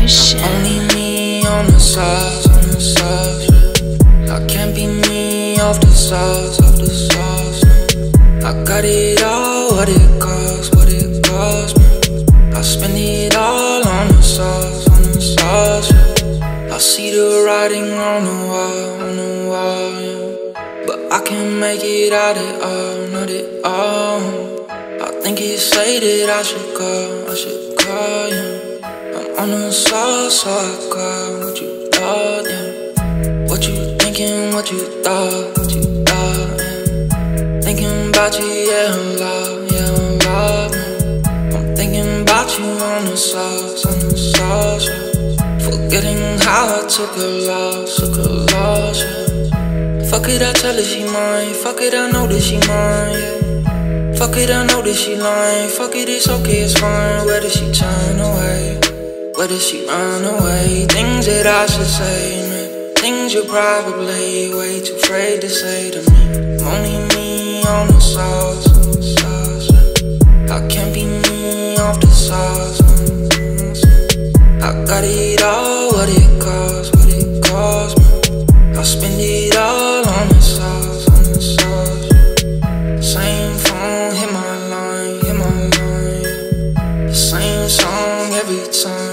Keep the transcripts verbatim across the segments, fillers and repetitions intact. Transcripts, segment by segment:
Ocean. Only me on the sauce, on the sauce, yeah. I can't be me off the sauce, off the sauce, yeah. I got it all, what it costs, what it costs, man. I spend it all on the sauce, on the sauce, yeah. I see the writing on the wall, on the wall, yeah. But I can't make it out at all, not at all. I think it's late that I should go, I should call, yeah. I'm on the sauce, so I call what you thought, yeah. What you thinking, what you thought, what you thought, yeah. Thinking about you, yeah, I'm lost, yeah, I'm lost, yeah. I'm thinking about you on the sauce, on the sauce, yeah. Forgetting how I took a loss, took a loss, yeah. Fuck it, I tell her she mine, fuck it, I know that she mine, yeah. Fuck it, I know that she lying, fuck it, it's okay, it's fine. Where does she turn away? Where does she run away? Things that I should say, man. Things you're probably way too afraid to say to me. Only me on the sauce, on the sauce, yeah. I can't be me off the sauce, mm-hmm. I got it all, what it costs, what it costs, man. I spend it all on the sauce, on the sauce, yeah. Same phone, hit my line, hit my line, yeah. The same song every time.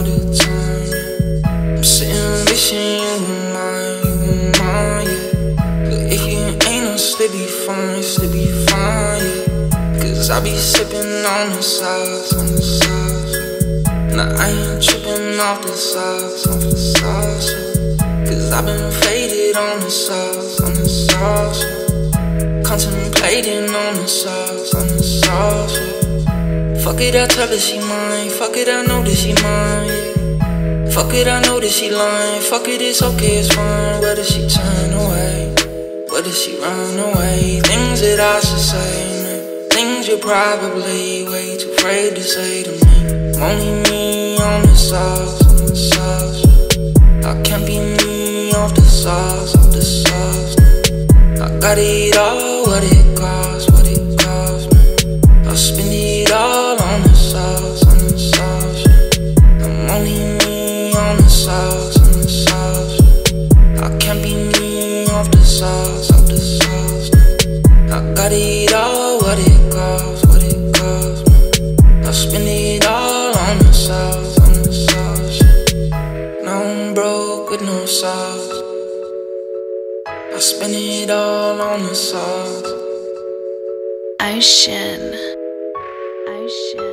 Still be fine, still be fine, yeah. Cause I be sippin' on the sauce, on the sauce, yeah. Nah, I ain't trippin' off the sauce, off the sauce, yeah. Cause I been faded on the sauce, on the sauce, yeah. Contemplating on the sauce, on the sauce, yeah. Fuck it, I tell her she mine, fuck it, I know that she mine, yeah. Fuck it, I know that she lying, fuck it, it's okay, it's fine. Where does she turn away? Where does she run away? Things that I should say, man. Things you're probably way too afraid to say to me. Only me on the sauce, on the sauce, yeah. I can't be me off the sauce, off the sauce, yeah. I got it all, what it costs, what it costs, man. I spend it all on the sauce, on the sauce, yeah. I'm only me on the sauce, on the sauce, yeah. I can't be me off the sauce, off the sauce, yeah. I got it all, what it costs, what it costs, man. I spend it all on the sauce, on the sauce, yeah. Now I'm broke with no sauce. I spend it all on the sauce. Ocean. Ocean.